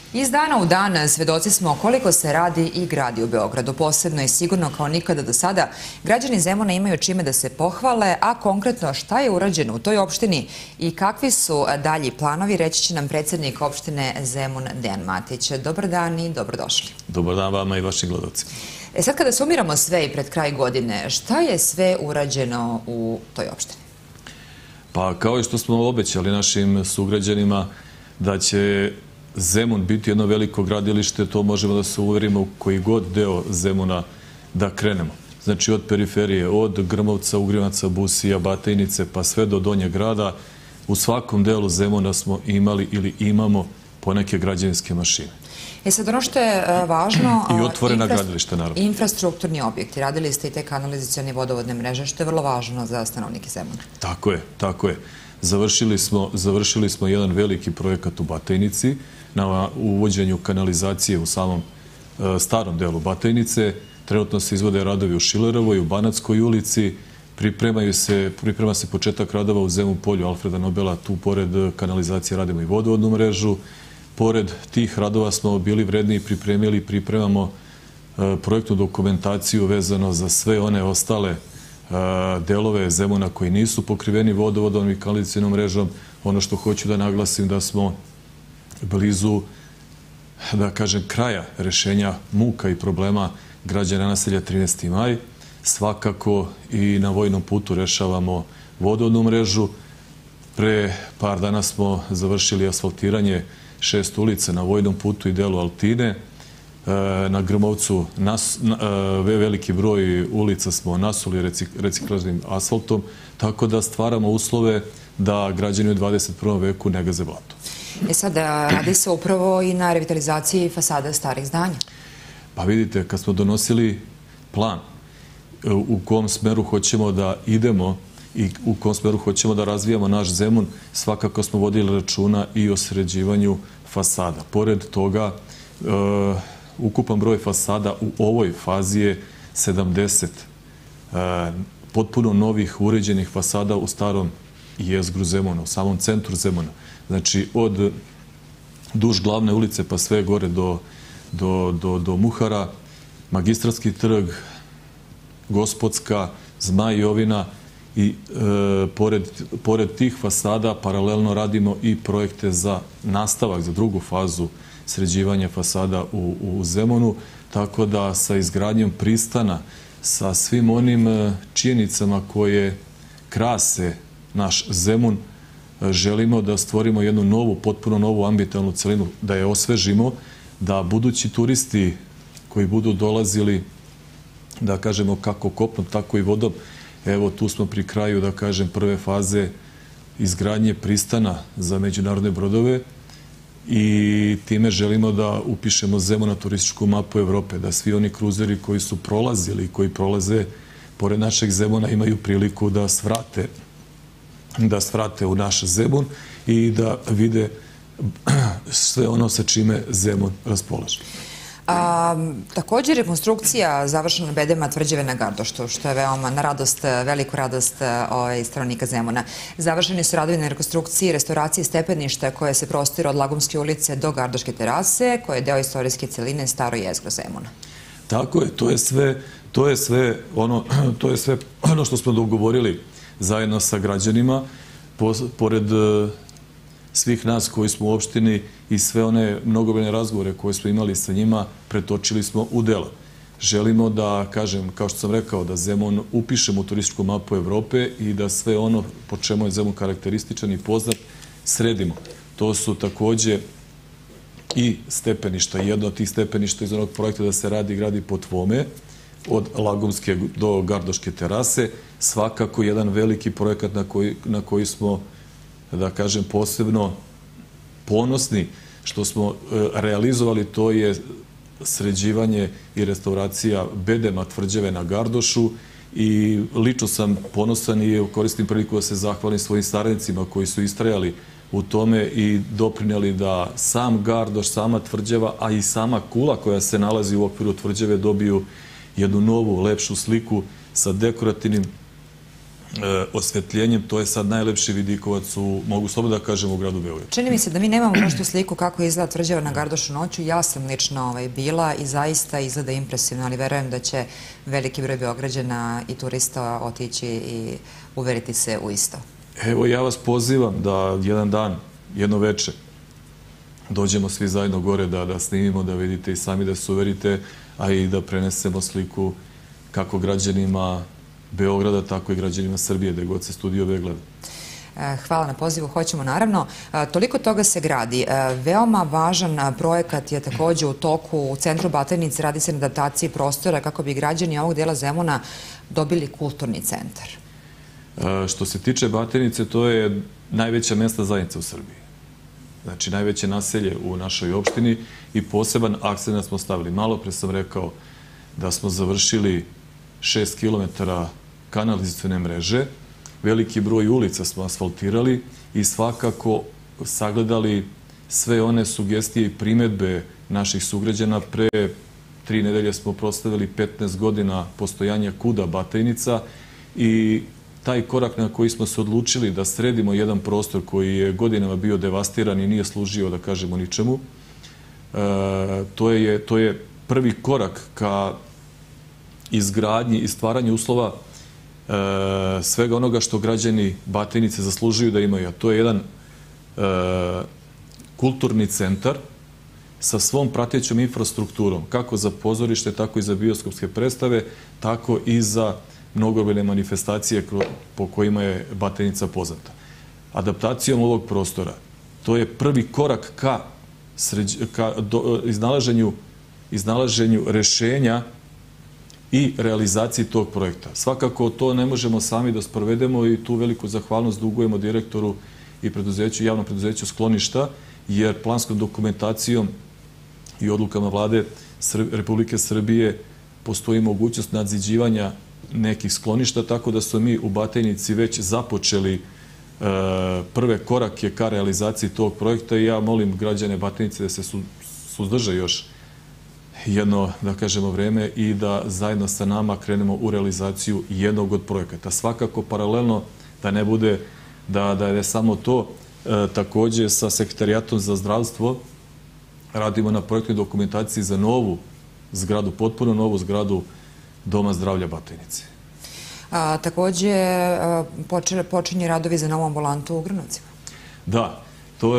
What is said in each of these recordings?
Iz dana u dan svedoci smo koliko se radi i gradi u Beogradu. Posebno i sigurno kao nikada do sada građani Zemuna imaju čime da se pohvale, a konkretno šta je urađeno u toj opštini i kakvi su dalji planovi, reći će nam predsjednik opštine Zemun Dejan Matić. Dobar dan i dobrodošli. Dobar dan vama i vašim gledalcima. Sad kada sumiramo sve i pred kraj godine, šta je sve urađeno u toj opštini? Pa kao i što smo obećali našim sugrađanima da će Zemun biti jedno veliko gradilište, to možemo da se uverimo u koji god deo Zemuna da krenemo. Znači od periferije, od Grmovca, Ugrivaca, Busija, Batajnice pa sve do Donjeg grada, u svakom delu Zemuna smo imali ili imamo poneke građevinske mašine. Sad ono što je važno... I otvorena gradilišta, naravno. Infrastrukturni objekti. Radili ste i te kanalizacione vodovodne mreže, što je vrlo važno za stanovnike Zemuna. Tako je, tako je. Završili smo jedan veliki projekat u Batajnici na uvođenju kanalizacije u samom starom delu Batajnice. Trenutno se izvode radovi u Šilerovoj, u Banatskoj ulici. Priprema se početak radova u Zemun polju Alfreda Nobela. Tu pored kanalizacije radimo i vodovodnu mrežu. Pored tih radova smo bili vredni i pripremamo projektnu dokumentaciju vezano za sve one ostale delove Zemuna koji nisu pokriveni vodovodom i kanalizacijom mrežom. Ono što hoću da naglasim da smo blizu, da kažem, kraja rešenja muka i problema građana naselja 13. maj. Svakako i na Vojnom putu rešavamo vodovodnu mrežu. Pre par dana smo završili asfaltiranje 6 ulica na Vojnom putu i delu Altine. Na Grmovcu veliki broj ulica smo nasuli reciklažnim asfaltom, tako da stvaramo uslove da građani u 21. veku ne gaze blato. Sad, radi se upravo i na revitalizaciji fasada starih zdanja. Pa vidite, kad smo donosili plan u kom smeru hoćemo da idemo i u kom smeru hoćemo da razvijamo naš Zemun, svakako smo vodili računa i o sređivanju fasada. Pored toga, ukupan broj fasada u ovoj fazi je 70 potpuno novih uređenih fasada u starom jezgru Zemuna, u samom centru Zemuna. Znači, od duž glavne ulice pa sve gore do Muhara, Magistarski trg, Gospodska, Zmaj Jovina i pored tih fasada paralelno radimo i projekte za nastavak, za drugu fazu sređivanja fasada u Zemunu, tako da sa izgradnjom pristana, sa svim onim činjenicama koje krase naš Zemun, želimo da stvorimo jednu novu, potpuno novu ambientalnu celinu, da je osvežimo, da budući turisti koji budu dolazili, da kažemo, kako kopnom, tako i vodom, evo tu smo pri kraju, da kažem, prve faze izgradnje pristana za međunarodne brodove i time želimo da upišemo Zemun na turističku mapu Evrope, da svi oni kruzeri koji su prolazili i koji prolaze pored našeg Zemuna imaju priliku da svrate u naš Zemun i da vide sve ono sa čime Zemun raspolaže. Također rekonstrukcija završena bedema tvrđave na Gardoštu, što je veoma na radost, veliku radost stanovnika Zemuna. Završeni su radovi na rekonstrukciji i restauraciji stepeništa koje se prostire od Lagumske ulice do Gardoške terase, koje je deo istorijske celine staro jezgro Zemuna. Tako je, to je sve ono što smo dogovorili zajedno sa građanima, pored svih nas koji smo u opštini i sve one mnogobrojne razgovore koje smo imali sa njima, pretočili smo u delo. Želimo da, kažem, kao što sam rekao, da Zemun upišemo u turističku mapu Evrope i da sve ono po čemu je Zemun karakterističan i poznat sredimo. To su takođe i stepeništa. Jedno od tih stepeništa iz onog projekta da se gradi po tvome, od Lagumske do Gardoške terase. Svakako jedan veliki projekat na koji smo, da kažem, posebno ponosni što smo realizovali, to je sređivanje i restauracija bedema tvrđave na Gardošu i lično sam ponosan i koristim priliku da se zahvalim svojim saradnicima koji su istrajali u tome i doprineli da sam Gardoš, sama tvrđava, a i sama kula koja se nalazi u okviru tvrđave dobiju jednu novu, lepšu sliku sa dekorativnim osvetljenjem. To je sad najlepši vidikovac mogu slobodno da kažem, u gradu Beogradu. Čini mi se da mi nemamo možda sliku kako izgleda tvrđava na Gardošu noću. Ja sam lično bila i zaista izgleda impresivno, ali verujem da će veliki broj Beograđana i turista otići i uveriti se u isto. Evo, ja vas pozivam da jedan dan, jedno veče, dođemo svi zajedno gore da snimimo, da vidite i sami da se uverite, a i da prenesemo sliku kako građanima Beograda, tako i građanima Srbije, gde god se studio gleda. Hvala na pozivu, hoćemo naravno. Toliko toga se gradi. Veoma važan projekat je takođe u toku u centru Batajnice, radi se na adaptaciji prostora kako bi građani ovog dela Zemuna dobili kulturni centar. Što se tiče Batajnice, to je najveća mesna zajednica u Srbiji. Znači, najveće naselje u našoj opštini i poseban akcent smo stavili. Malo pre sam rekao da smo završili 6 kilometara kanalizacione mreže, veliki broj ulica smo asfaltirali i svakako sagledali sve one sugestije i primetbe naših sugrađana. Pre 3 nedelje smo proslavili 15 godina postojanja KUD-a Batajnica i taj korak na koji smo se odlučili da sredimo jedan prostor koji je godinama bio devastiran i nije služio, da kažemo, ničemu, to je prvi korak ka izgradnji i stvaranju uslova svega onoga što građani Batajnice zaslužuju da imaju. A to je jedan kulturni centar sa svom pratećom infrastrukturom, kako za pozorište, tako i za bioskopske predstave, tako i za mnogobrojne manifestacije po kojima je Batajnica poznata. Adaptacijom ovog prostora, to je prvi korak ka iznalaženju rešenja i realizaciji tog projekta. Svakako to ne možemo sami da sprovedemo i tu veliku zahvalnost dugujemo direktoru i javnom preduzeću Skloništa, jer planskom dokumentacijom i odlukama Vlade Republike Srbije postoji mogućnost nadziđivanja nekih skloništa, tako da smo mi u Batajnici već započeli prve korake ka realizaciji tog projekta i ja molim građane Batajnice da se suzdrže još jedno, da kažemo, vreme i da zajedno sa nama krenemo u realizaciju jednog od projekata. Svakako, paralelno, da ne bude da je samo to, takođe sa Sekretarijatom za zdravstvo radimo na projektnoj dokumentaciji za novu zgradu, potpuno novu zgradu Doma zdravlja Batajnice. Takođe, počinje radovi za novu ambulantu u Ugranovcima. Da, to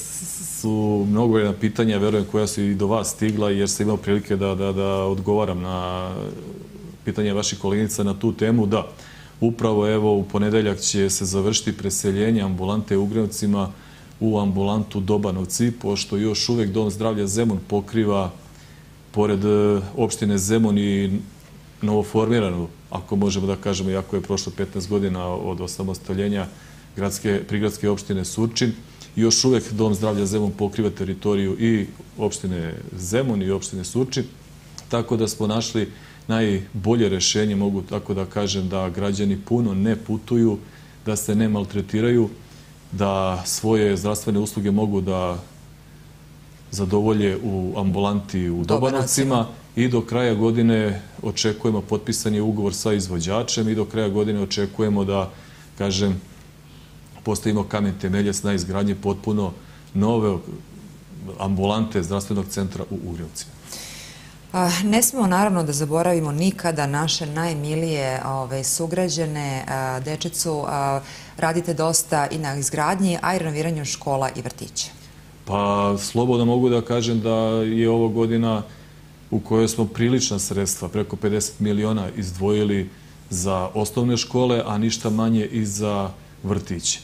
su mnogobrojna pitanja, verujem, koja su i do vas stigla, jer sam imao prilike da odgovaram na pitanje vaših koleginica na tu temu. Da, upravo evo u ponedeljak će se završiti preseljenje ambulante u Ugranovcima u ambulantu Dobanovci, pošto još uvek Dom zdravlja Zemun pokriva, pored opštine Zemun i novoformiranu, ako možemo da kažemo, iako je prošlo 15 godina od osamostaljenja prigradske opštine Surčin, još uvek Dom zdravlja Zemun pokriva teritoriju i opštine Zemun i opštine Surčin, tako da smo našli najbolje rešenje, mogu tako da kažem, da građani puno ne putuju, da se ne maltretiraju, da svoje zdravstvene usluge mogu da zadovolje u ambulanti u Dobanovcima i do kraja godine očekujemo potpisan je ugovor sa izvođačem i do kraja godine očekujemo da, kažem, postavimo kamen temeljac na izgradnje potpuno nove ambulante zdravstvenog centra u Ugranovcima. Ne smemo naravno da zaboravimo nikada naše najmilije sugrađane, dečicu. Radite dosta i na izgradnji, a i renoviranju škola i vrtića. Pa, slobodno mogu da kažem da je ovo godina u kojoj smo prilična sredstva, preko 50 miliona izdvojili za osnovne škole, a ništa manje i za vrtiće.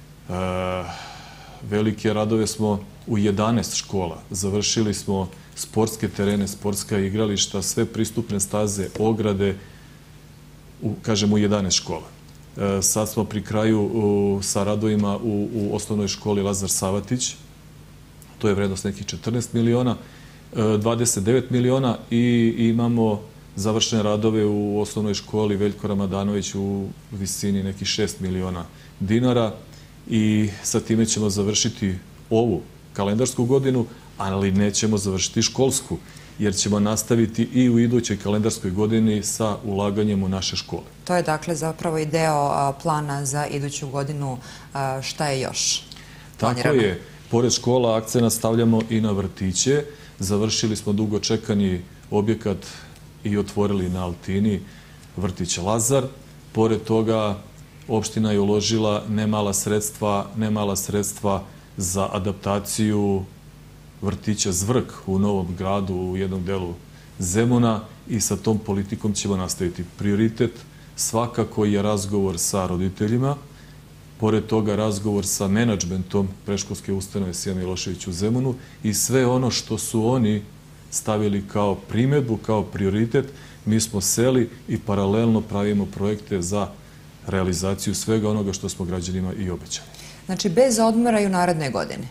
Velike radove smo u 11 škola. Završili smo sportske terene, sportska igrališta, sve pristupne staze, ograde, kažem, u 11 škola. Sad smo pri kraju sa radovima u osnovnoj školi Lazar Savatić. To je vrednost nekih 14 miliona, 29 miliona i imamo završene radove u osnovnoj školi Veljko Ramadanović u visini nekih 6 miliona dinara i sa time ćemo završiti ovu kalendarsku godinu, ali nećemo završiti školsku, jer ćemo nastaviti i u idućoj kalendarskoj godini sa ulaganjem u naše škole. To je dakle zapravo i deo plana za iduću godinu. Šta je još planirano? Tako je. Pored škola akcenat stavljamo i na vrtiće. Završili smo dugo čekani objekat i otvorili na Altini vrtić Lazar. Pored toga opština je uložila nemala sredstva za adaptaciju vrtića Zvrk u Novom Gradu u jednom delu Zemuna i sa tom politikom ćemo nastaviti. Prioritet svakako je razgovor sa roditeljima, pored toga razgovor sa menadžmentom predškolske ustanove Sija Milošević u Zemunu i sve ono što su oni stavili kao primedbu, kao prioritet, mi smo seli i paralelno pravimo projekte za realizaciju svega onoga što smo građanima i obećali. Znači, bez odmora i u narednoj godini?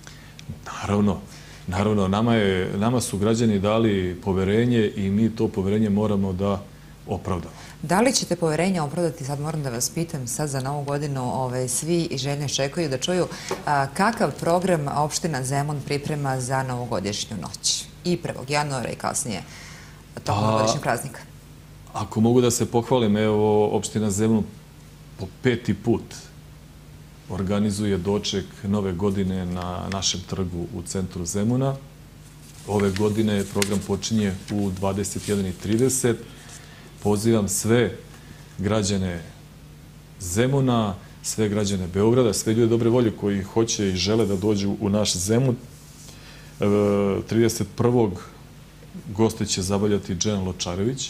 Naravno, nama su građani dali poverenje i mi to poverenje moramo da opravdamo. Da li ćete poverenje opravdati, sad moram da vas pitam, sad za novu godinu svi i željno čekaju da čuju kakav program opština Zemun priprema za novogodišnju noć i 1. januara i kasnije tokom novogodišnjeg praznika? Ako mogu da se pohvalim, evo, opština Zemun po 5. put organizuje doček nove godine na našem trgu u centru Zemuna. Ove godine program počinje u 21:30. Pozivam sve građane Zemuna, sve građane Beograda, sve ljude dobre volje koji hoće i žele da dođu u naš Zemun. 31. goste će zabavljati Džen Ločarević,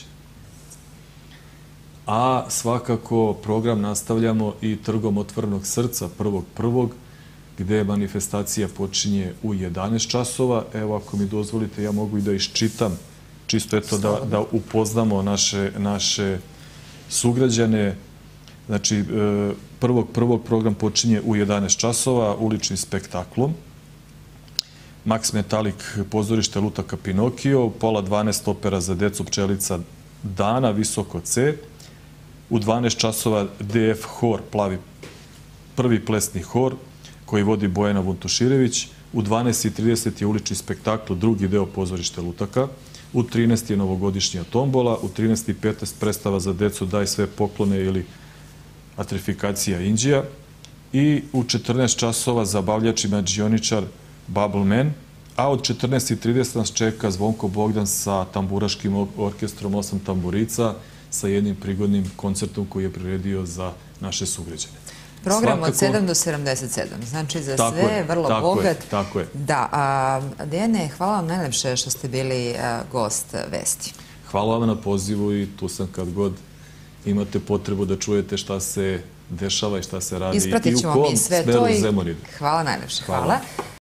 a svakako program nastavljamo i trgom Otvorenog srca 1.1. gde manifestacija počinje u 11 časova. Evo, ako mi dozvolite, ja mogu i da iščitam, čisto eto da upoznamo naše sugrađane. Znači, 1.1. program počinje u 11 časova uličnim spektaklom. Max Metalik, pozorište Lutaka Pinokio, pola 12 opera za decu Pčelica Dana, Visoko C. U 12 časova DF hor, prvi plesni hor, koji vodi Bojana Vuntuširević. U 12:30 je ulični spektakl, drugi deo pozorište Lutaka. U 13 je novogodišnja tombola. U 13:15 predstava za decu Daj sve poklone ili atrifikacija Indija. I u 14 časova zabavljač i mađioničar Bubble Man. A od 14:30 nas čeka Zvonko Bogdan sa tamburaškim orkestrom 8 tamburica, sa jednim prigodnim koncertom koji je priredio za naše sugrađane. Program od 7 do 77, znači za sve vrlo bogat. Tako je. Da, Dejane, hvala vam najlepše što ste bili gost Vesti. Hvala vam na pozivu i tu sam kad god imate potrebu da čujete šta se dešava i šta se radi i u kom smeru Zemun ide. Hvala najlepše. Hvala.